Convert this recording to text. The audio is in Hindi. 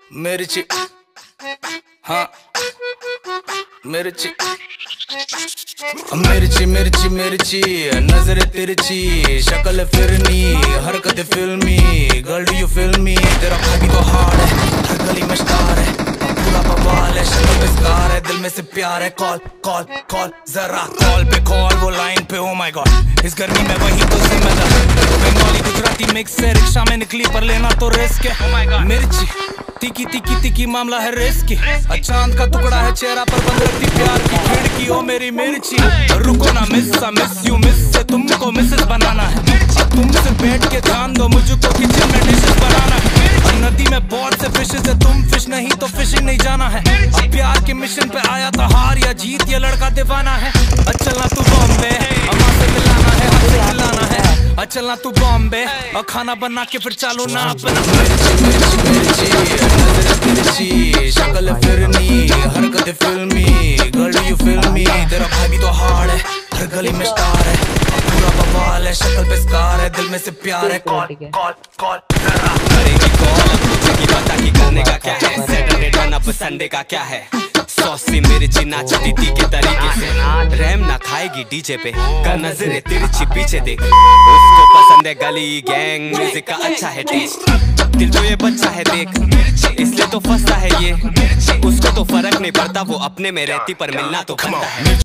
मिर्ची, हाँ मिर्ची मिर्ची मिर्ची मिर्ची, नजर तिरछी, शक्ल फिरनी, हरकत फिल्मी। Girl do you feel me? तेरा भाभी तो हार्ड है, हर गली में स्टार है, पूरा बवाल है, शक्ल पे स्कार है, दिल में से प्यार है। कॉल कॉल कॉल, जरा कॉल पे कॉल, वो लाइन पे। ओ माय गॉड, इस गर्मी में वही तो जिम्मेदार। बंगाली गुजराती मिक्स है, रिक्शा में निकली पर लेना तो रिस्क है। मिर्ची तिकी तिकी तिकी, मामला है रिस्की। चांद का टुकड़ा है चेहरा पर, बंद रखती प्यार की खिड़की। ओ मेरी मिर्ची, रुको ना मिस यू मिस से तुमको मिसेस बनाना है। तुमसे बैठ के ध्यान दो, मुझको किचन में डिशेस बनाना है। नदी में बहुत से फिशेस है, तुम फिश नहीं तो फिशिंग नहीं जाना है। अब प्यार के मिशन पे आया था, हार या जीत ये लड़का दीवाना है। चलना तू बॉम्बे, अम्मा से मिलाना है, हमसे खिलाना है। चलना तू बॉम्बे और खाना बना के फिर चालू ना अपना। मिर्ची, शक्ल फिरनी, हरकत फिल्मी। गर्ल यू फिल्मी, तेरा भाई भी तो हार्ड है, हर गली में स्टार है, पूरा बवाल है, शक्ल पे स्कार है, दिल में से प्यार है। कॉल कॉल कॉल, जरा करेगी कॉल, पूछेगी पता कि करने का क्या है। सैटरडे टर्न अप संडे का क्या है। सॉसी मिर्ची नाचती थी के तरीके से, रैम ना खाएगी डीजे पे, का नजरे तिरछी पीछे देख। उसको पसंद है गली गैंग, म्यूजिक का अच्छा है टेस्ट, दिल तो ये बच्चा है देख, इसलिए तो फंसता है ये। उसको तो फर्क नहीं पड़ता, वो अपने में रहती पर मिलना तो बनता है।